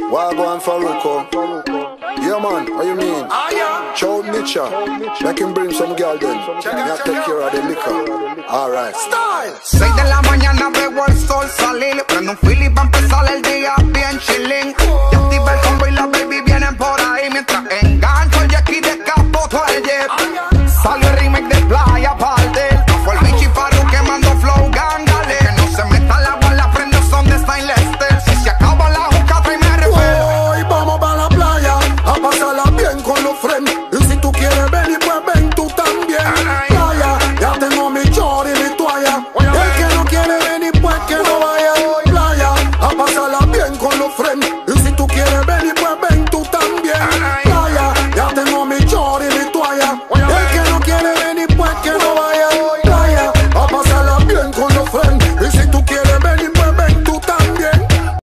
Wagwan Faruko. Yeah man, what you mean? Chow Mitcha. Make him bring some girl then. Me take care of the liquor. Alright. Style. 6 de la mañana veo el sol salir. Prendo un Philly pa' empezar el día.